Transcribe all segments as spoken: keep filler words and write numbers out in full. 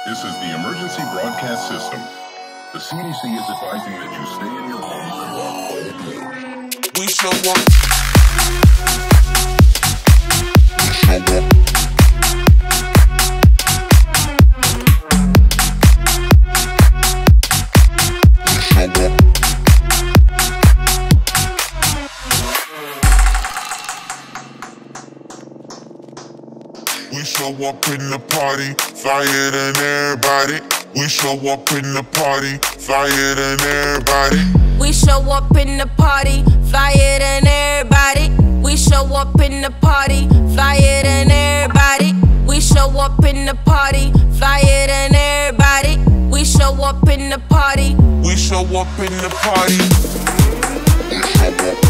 This is the emergency broadcast system. The C D C is advising that you stay in your home throughout all day. We show up. We show up. We show up in the party, flyer than everybody. We show up in the party, flyer than everybody. We show up in the party, flyer than everybody. We show up in the party, flyer than everybody. We show up in the party, flyer than everybody. We show up in the party. We show up in the party. We show up.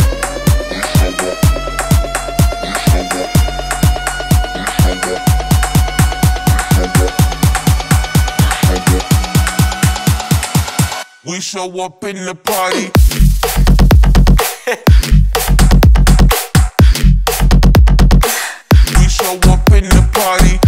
We show up in the party. We show up in the party.